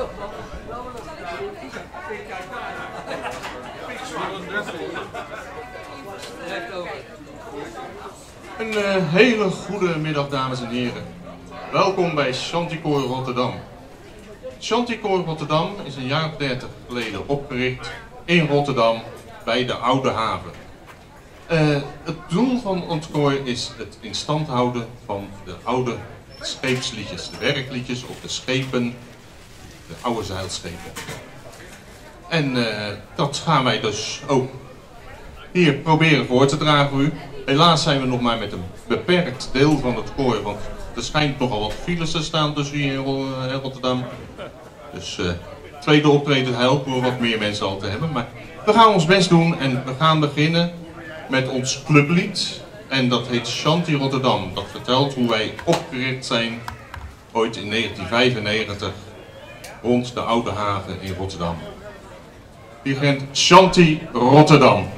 Een hele goede middag, dames en heren. Welkom bij Chanticoor Rotterdam. Chanticoor Rotterdam is een jaar of 30 geleden opgericht in Rotterdam bij de Oude Haven. Het doel van ons koor is het in stand houden van de oude scheepsliedjes, de werkliedjes op de schepen, de oude zeilschepen. En dat gaan wij dus ook hier proberen voor te dragen voor u. Helaas zijn we nog maar met een beperkt deel van het koor, want er schijnt nogal wat files te staan tussen hier in Rotterdam. Dus tweede optreden helpen we wat meer mensen al te hebben. Maar we gaan ons best doen en we gaan beginnen met ons clublied. En dat heet Chanti Rotterdam. Dat vertelt hoe wij opgericht zijn ooit in 1995 rond de Oude Haven in Rotterdam. Dirigent Chanti Rotterdam.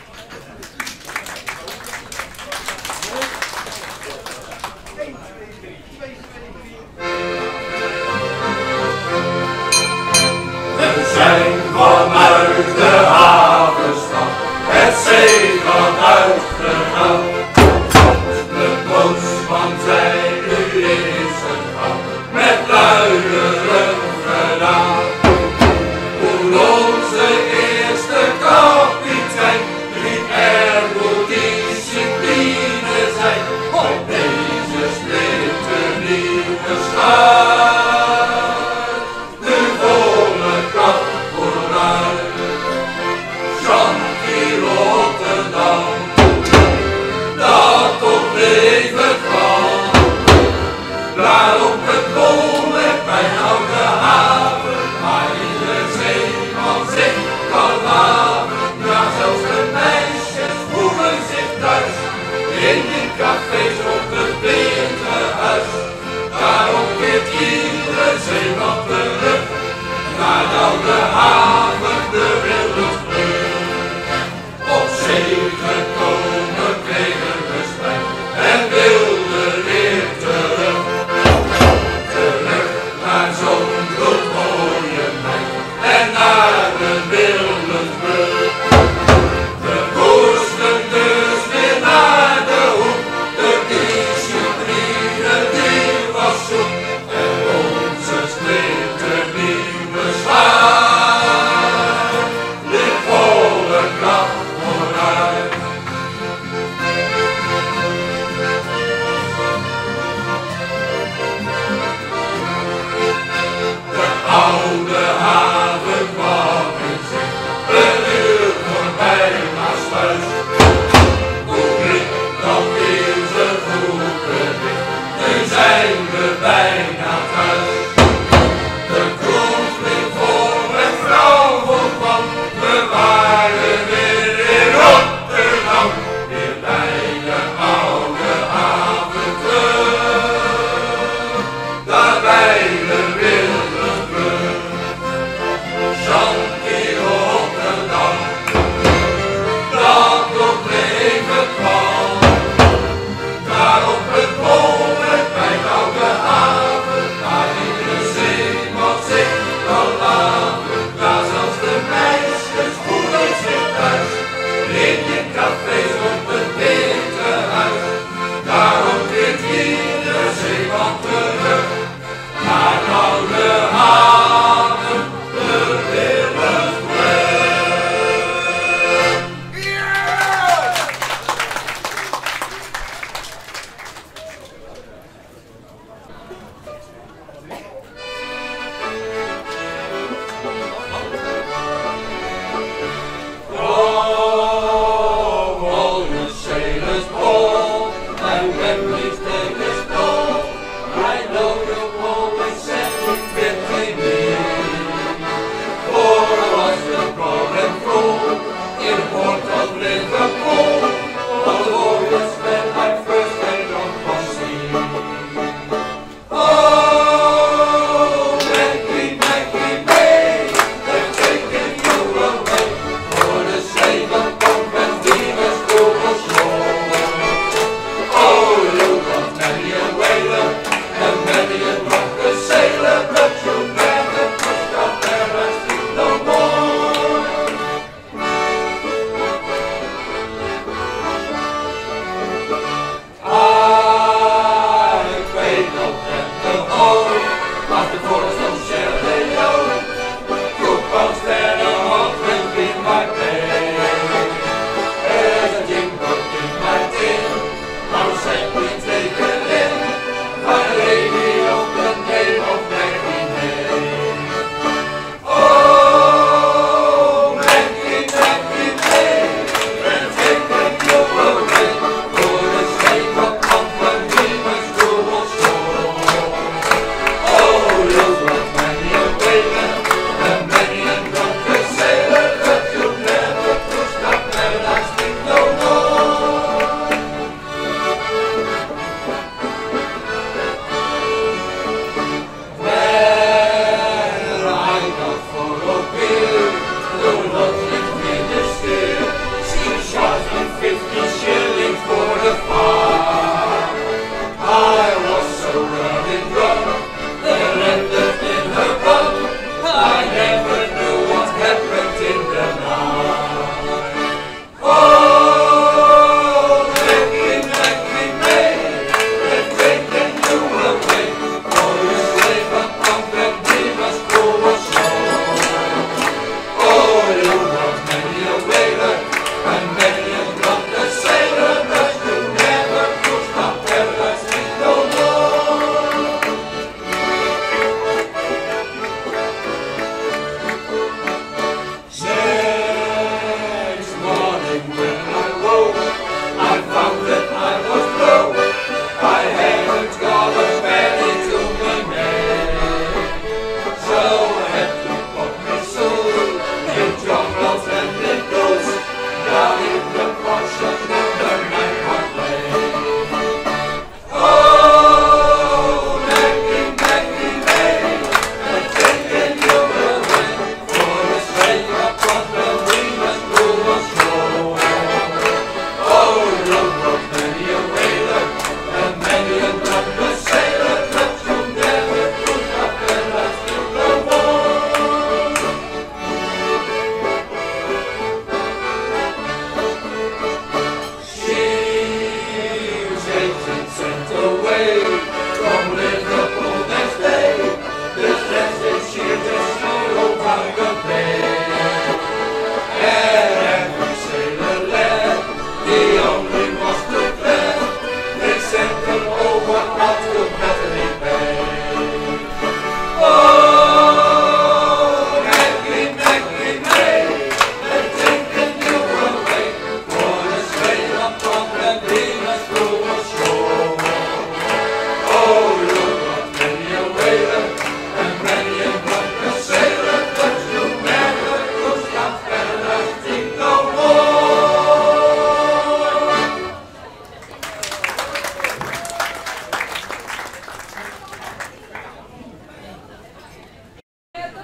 Vanuit de havenstad, het zeegat uitgegaan. De boot van zij nu is gegaan, met luieren gedaan. Hoe onze eerste kapitein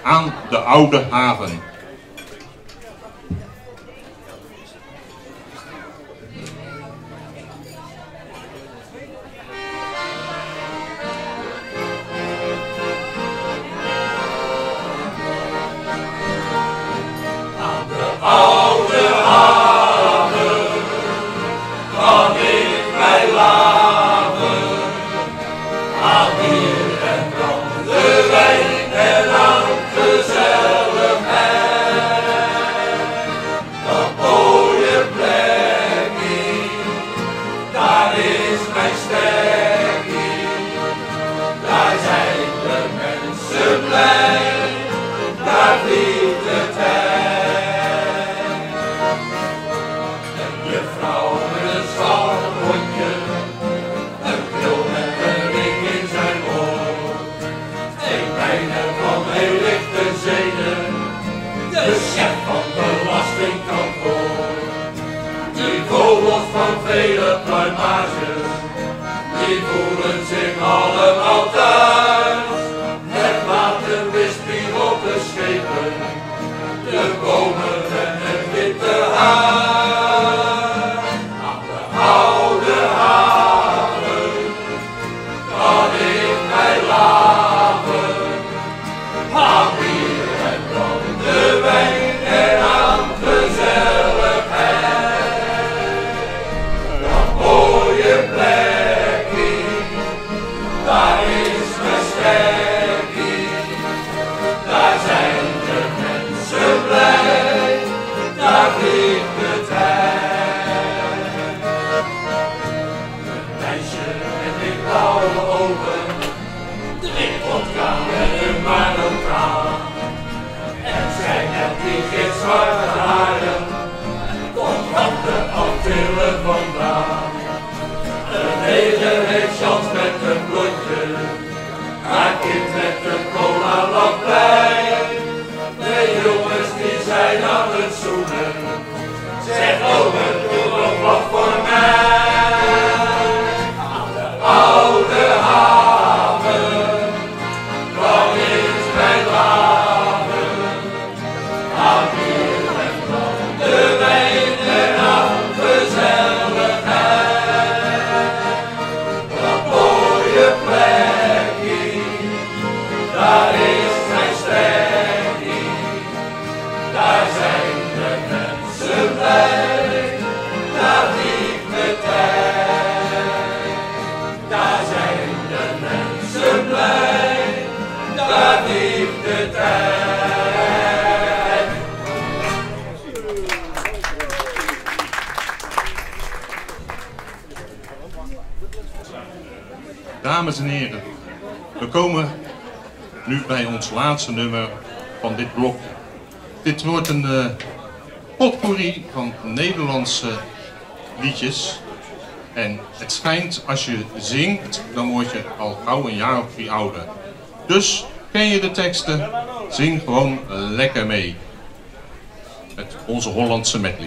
aan de Oude Haven. Dames en heren, we komen nu bij ons laatste nummer van dit blok. Dit wordt een potpourri van Nederlandse liedjes. En het schijnt, als je zingt, dan word je al gauw een jaar of 3 ouder. Dus ken je de teksten, zing gewoon lekker mee. Met onze Hollandse medley.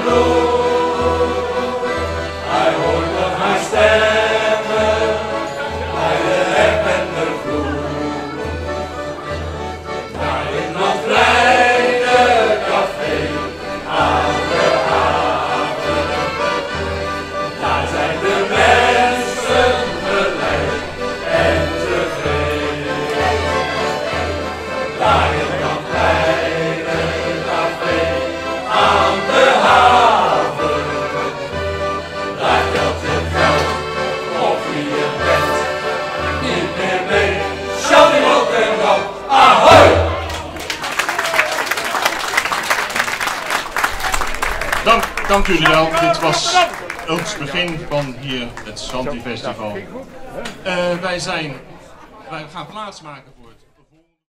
Dank jullie wel. Dit was het begin van hier het Shanty Festival. Wij gaan plaatsmaken.